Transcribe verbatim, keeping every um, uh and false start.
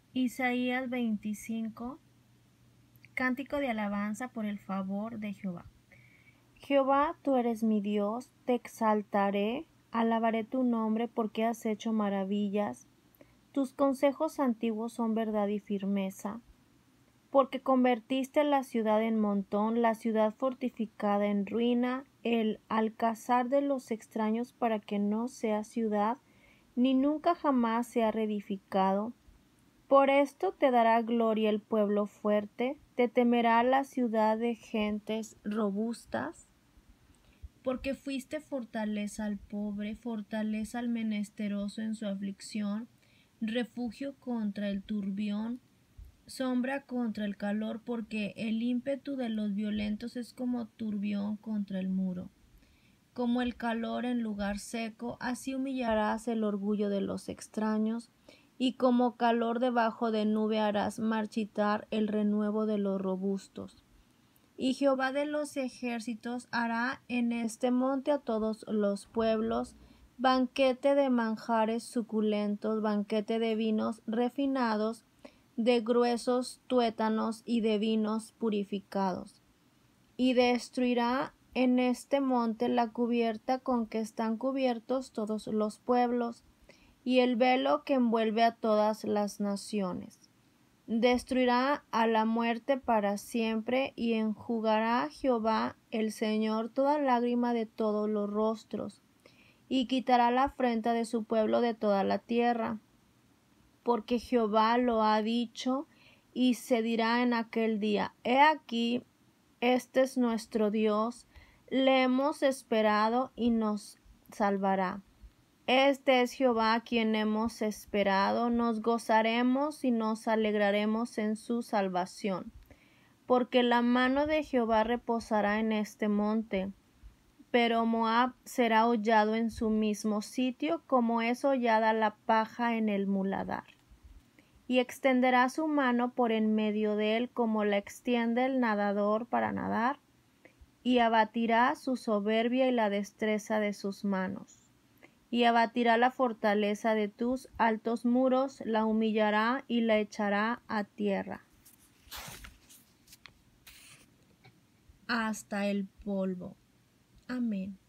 Isaías veinticinco. Cántico de alabanza por el favor de Jehová. Jehová, tú eres mi Dios, te exaltaré, alabaré tu nombre porque has hecho maravillas. Tus consejos antiguos son verdad y firmeza. Porque convertiste la ciudad en montón, la ciudad fortificada en ruina, el alcázar de los extraños para que no sea ciudad, ni nunca jamás sea reedificado. Por esto te dará gloria el pueblo fuerte, te temerá la ciudad de gentes robustas. Porque fuiste fortaleza al pobre, fortaleza al menesteroso en su aflicción, refugio contra el turbión, sombra contra el calor, porque el ímpetu de los violentos es como turbión contra el muro. Como el calor en lugar seco, así humillarás el orgullo de los extraños, y como calor debajo de nube harás marchitar el renuevo de los robustos. Y Jehová de los ejércitos hará en este monte a todos los pueblos banquete de manjares suculentos, banquete de vinos refinados, de gruesos tuétanos y de vinos purificados. Y destruirá en este monte la cubierta con que están cubiertos todos los pueblos, y el velo que envuelve a todas las naciones. Destruirá a la muerte para siempre, y enjugará Jehová el Señor toda lágrima de todos los rostros, y quitará la afrenta de su pueblo de toda la tierra. Porque Jehová lo ha dicho, y se dirá en aquel día: He aquí, este es nuestro Dios, le hemos esperado y nos salvará. Este es Jehová a quien hemos esperado, nos gozaremos y nos alegraremos en su salvación. Porque la mano de Jehová reposará en este monte, pero Moab será hollado en su mismo sitio, como es hollada la paja en el muladar. Y extenderá su mano por en medio de él, como la extiende el nadador para nadar, y abatirá su soberbia y la destreza de sus manos. Y abatirá la fortaleza de tus altos muros, la humillará y la echará a tierra hasta el polvo. Amén.